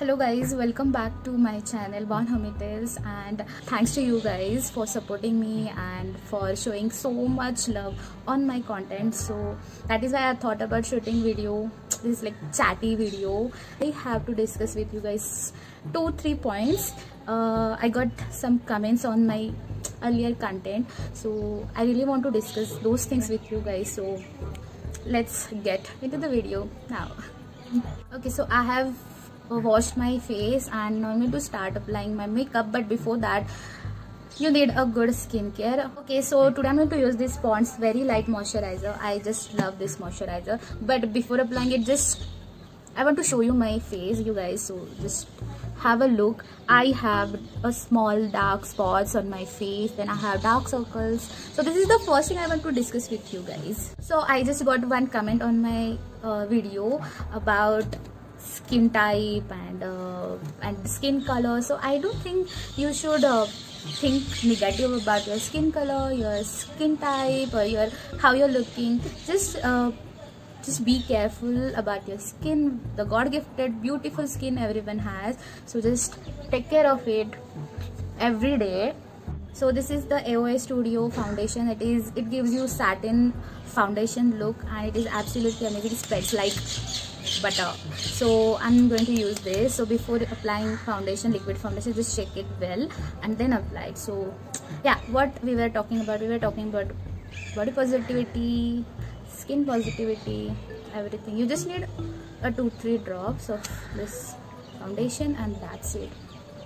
Hello guys, welcome back to my channel Born Hermitage, and thanks to you guys for supporting me and for showing so much love on my content. So that is why I thought about shooting video, this like chatty video. I have to discuss with you guys 2-3 points. I got some comments on my earlier content, so I really want to discuss those things with you guys. So let's get into the video now. Okay, so I have washed my face and now I'm going to start applying my makeup, but before that you need a good skincare. Okay, so today I'm going to use this Pond's very light moisturizer. I just love this moisturizer, but before applying it, I want to show you my face, you guys. So just have a look. I have a small dark spots on my face, then I have dark circles. So this is the first thing I want to discuss with you guys. So I just got one comment on my video about skin type and skin color. So I don't think you should think negative about your skin color, your skin type, or how you're looking. Just be careful about your skin, the God-gifted beautiful skin everyone has. So just take care of it every day. So this is the AOA Studio foundation. It gives you satin foundation look and it is absolutely amazing. It spreads like butter. So I'm going to use this. So before applying foundation, liquid foundation, just shake it well and then apply it. So yeah, what we were talking about body positivity, skin positivity, everything. You just need a 2-3 drops of this foundation and that's it.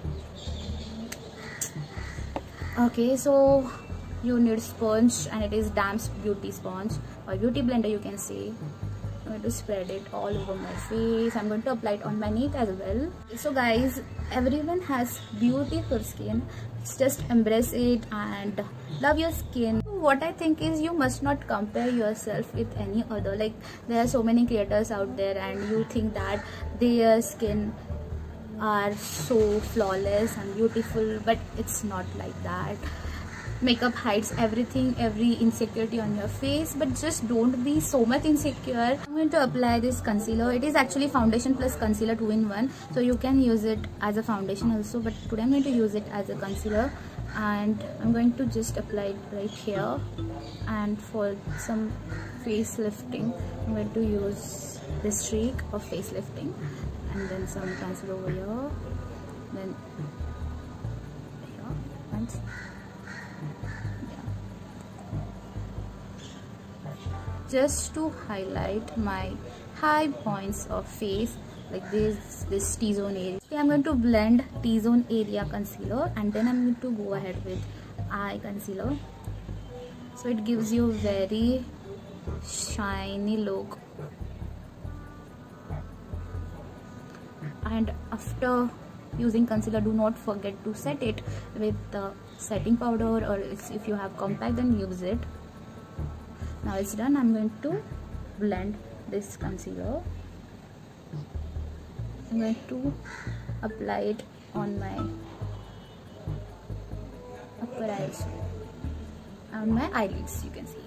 Okay, so you need sponge and it is Dam's beauty sponge or beauty blender, you can say. I'm going to spread it all over my face. I'm going to apply it on my neck as well. So guys, everyone has beautiful skin. Just embrace it and love your skin. What I think is you must not compare yourself with any other. Like there are so many creators out there and you think that their skin are so flawless and beautiful, but it's not like that. Makeup hides everything, every insecurity on your face, but just don't be so much insecure. I'm going to apply this concealer. It is actually foundation plus concealer 2-in-1, so you can use it as a foundation also, but today I'm going to use it as a concealer. And I'm going to just apply it right here, and for some face lifting I'm going to use this streak of face lifting, and then some concealer over here, then here once. Just to highlight my high points of face, like this T-zone area. Okay, I'm going to blend T-zone area concealer and then I'm going to go ahead with eye concealer. So it gives you very shiny look. And after using concealer, do not forget to set it with the setting powder, or if you have compact then use it. Now it's done. I'm going to blend this concealer. I'm going to apply it on my upper eyes, on my eyelids, you can see.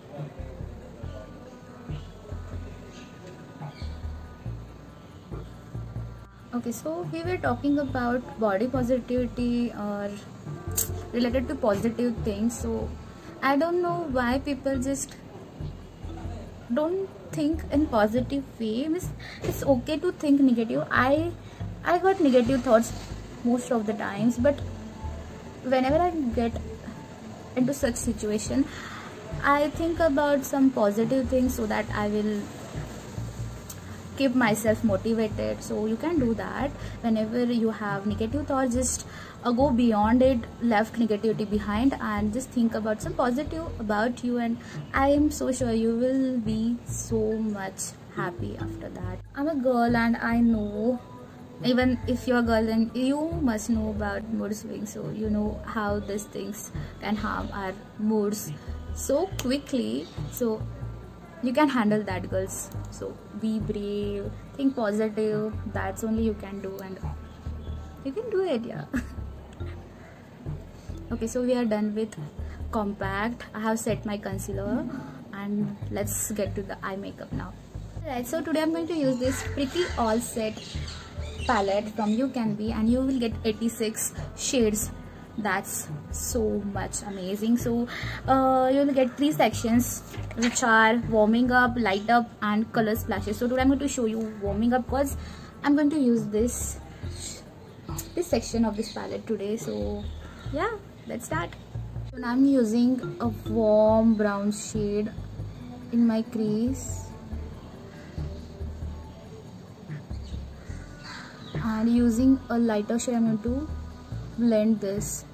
Okay, so we were talking about body positivity or related to positive things. So I don't know why people just don't think in positive way. It's okay to think negative. I got negative thoughts most of the times, but whenever I get into such situation, I think about some positive things so that I will keep myself motivated. So you can do that. Whenever you have negative thoughts, just go beyond it, left negativity behind, and just think about some positive about you, and I am so sure you will be so much happy after that. I'm a girl and I know, even if you're a girl, then you must know about mood swings. So you know how these things can harm our moods so quickly. So you can handle that, girls. So be brave, think positive. That's only you can do, and you can do it, yeah. Okay, so we are done with compact. I have set my concealer and let's get to the eye makeup now. Alright, so today I'm going to use this Pretty All Set palette from You Can Be, and you will get 86 shades. That's so much amazing. So you will get 3 sections, which are warming up, light up, and color splashes. So today I'm going to show you warming up, because I'm going to use this section of this palette today. So yeah, let's start. So now I'm using a warm brown shade in my crease, and using a lighter shade I'm going to blend this.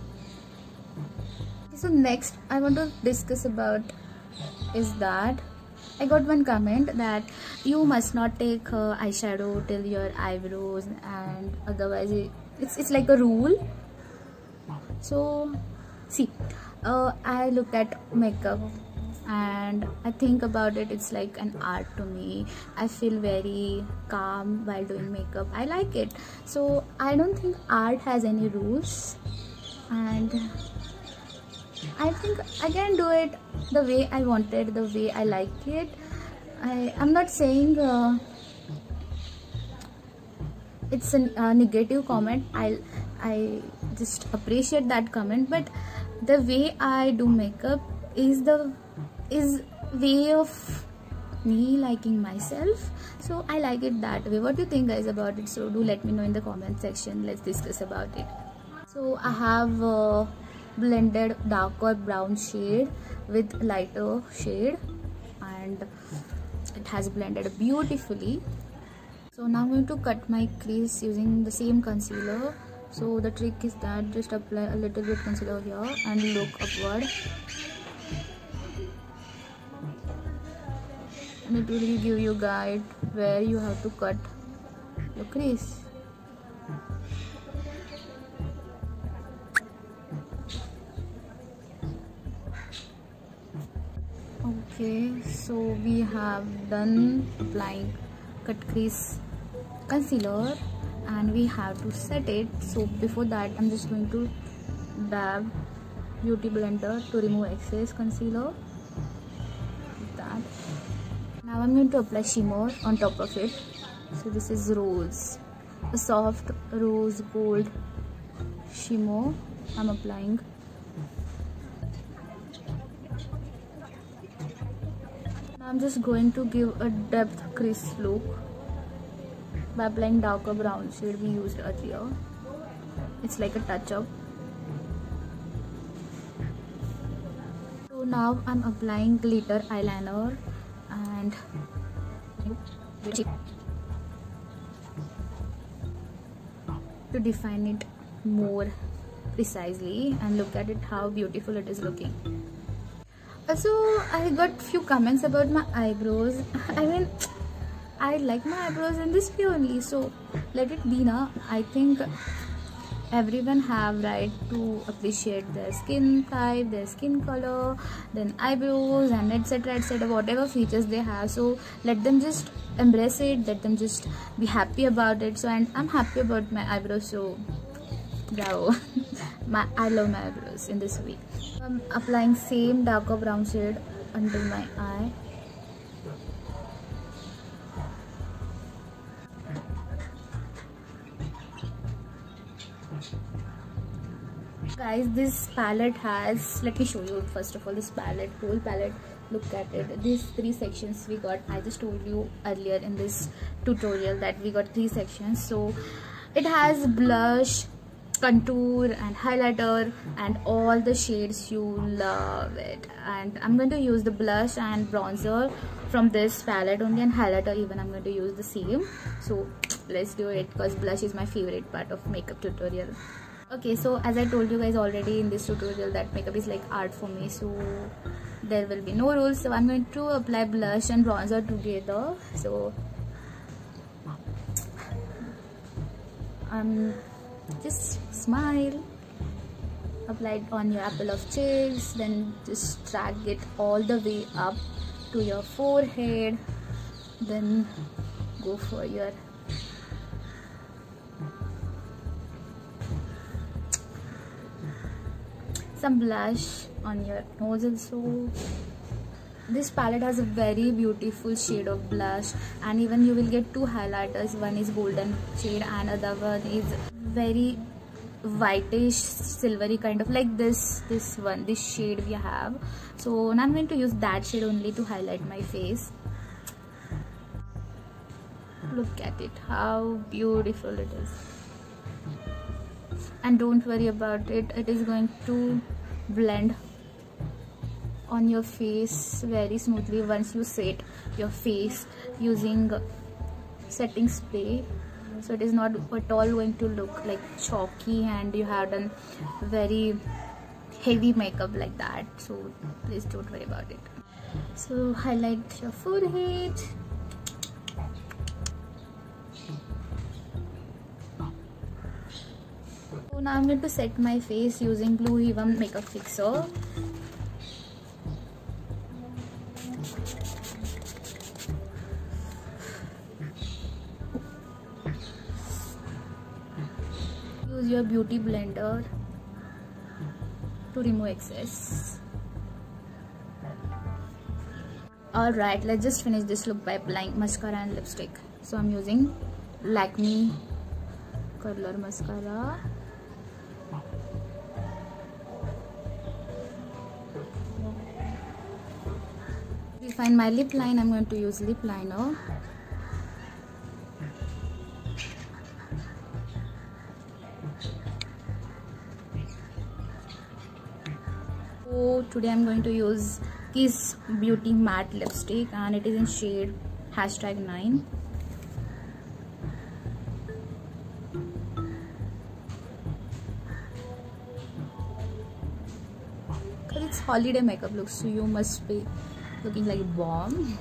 So next I want to discuss about is that I got one comment that you must not take eyeshadow till your eyebrows, and otherwise it's like a rule. So see, I looked at makeup and I think about it, it's like an art to me. I feel very calm while doing makeup. I like it. So I don't think art has any rules, and I think I can do it the way I wanted, the way I like it. I'm not saying it's a negative comment. I just appreciate that comment, but the way I do makeup is way of me liking myself. So I like it that way. What do you think guys about it? So do let me know in the comment section. Let's discuss about it. So I have blended darker brown shade with lighter shade, and it has blended beautifully. So now I'm going to cut my crease using the same concealer. So the trick is that just apply a little bit concealer here and look upward, and it will give you guide where you have to cut your crease. Okay, so we have done applying cut crease concealer, and we have to set it. So before that I'm just going to dab beauty blender to remove excess concealer, like that. Now I'm going to apply shimmer on top of it. So this is rose, a soft rose gold shimmer I'm applying. Now I'm just going to give a depth crease look by applying darker brown shade we used earlier. It's like a touch up. So now I'm applying glitter eyeliner and to define it more precisely, and look at it how beautiful it is looking. Also, I got few comments about my eyebrows. I mean, I like my eyebrows in this way only, so let it be now. I think everyone have right to appreciate their skin type, their skin color, then eyebrows, and etc, whatever features they have. So let them just embrace it, let them just be happy about it. So, and I'm happy about my eyebrows, so bravo. I love my eyebrows in this way. I'm applying same darker brown shade under my eye. Guys, this palette has, let me show you first of all this palette, whole palette. Look at it. These 3 sections we got. I just told you earlier in this tutorial that we got 3 sections. So it has blush, contour, and highlighter, and all the shades. You love it. And I'm going to use the blush and bronzer from this palette only, and highlighter even I'm going to use the same. So let's do it, because blush is my favorite part of makeup tutorial. Okay, so as I told you guys already in this tutorial that makeup is like art for me, so there will be no rules. So I'm going to apply blush and bronzer together. So just smile, apply it on your apple of cheeks, then just drag it all the way up to your forehead, then go for your some blush on your nose also, this palette has a very beautiful shade of blush, and even you will get two highlighters. One is golden shade and other one is very whitish silvery, kind of like this shade we have. So now I'm going to use that shade only to highlight my face. Look at it, how beautiful it is. And don't worry about it, it is going to blend on your face very smoothly once you set your face using setting spray. So it is not at all going to look like chalky and you have done very heavy makeup like that. So please don't worry about it. So highlight your forehead. So now I'm going to set my face using Blue Heaven makeup fixer. Use your beauty blender to remove excess. Alright, let's just finish this look by applying mascara and lipstick. So I'm using Lakme Curler Mascara. To define my lip line, I'm going to use lip liner. So today I'm going to use Kiss Beauty Matte Lipstick and it is in shade #9. Because it's holiday makeup look, so you must be looking like a bomb.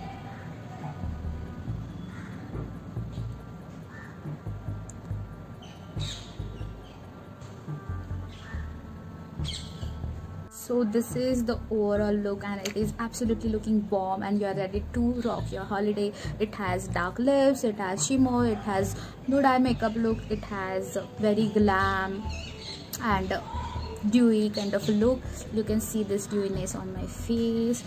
So this is the overall look and it is absolutely looking bomb and you are ready to rock your holiday. It has dark lips, it has shimmer, it has nude eye makeup look, it has very glam and dewy kind of a look. You can see this dewiness on my face.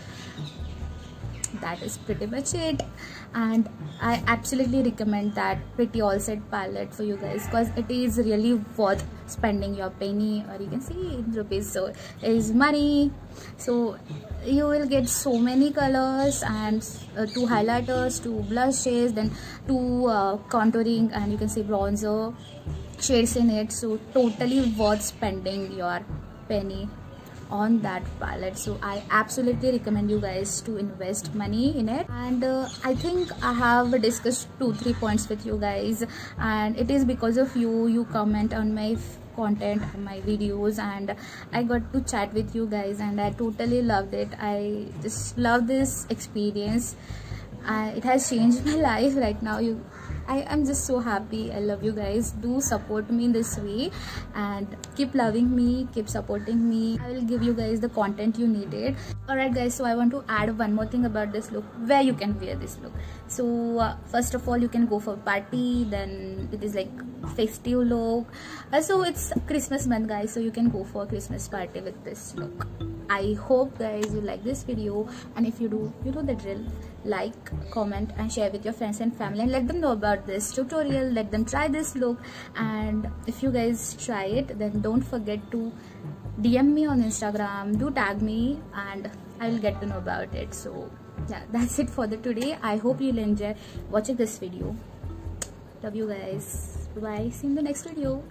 That is pretty much it, and I absolutely recommend that Pretty All Set palette for you guys because it is really worth spending your penny, or you can see in rupees, so it is money. So you will get so many colors and 2 highlighters, 2 blushes, then 2 contouring, and you can see bronzer shades in it. So totally worth spending your penny on that palette. So I absolutely recommend you guys to invest money in it. And I think I have discussed 2-3 points with you guys, and it is because of you comment on my content, my videos, and I got to chat with you guys and I totally loved it. I just love this experience. It has changed my life right now. I am just so happy. I love you guys. Do support me in this way and keep loving me, keep supporting me. I will give you guys the content you needed. Alright guys, so I want to add one more thing about this look, where you can wear this look. So first of all, you can go for party, then it is like festive look. So it's Christmas month guys, so you can go for a Christmas party with this look. I hope guys you like this video, and if you do, you know the drill. Like, comment and share with your friends and family and let them know about this tutorial. Let them try this look, and if you guys try it, then don't forget to DM me on Instagram, do tag me, and I will get to know about it. So yeah, that's it for the today. I hope you'll enjoy watching this video. Love you guys. Bye. See you in the next video.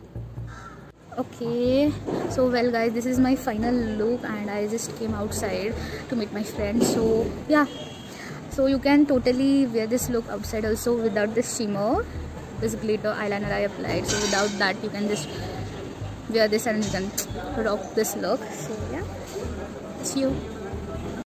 Okay, so well guys, this is my final look and I just came outside to meet my friend. So yeah, so you can totally wear this look outside also without this shimmer, this glitter eyeliner I applied. So without that you can just wear this and you can rock this look. So yeah, see you.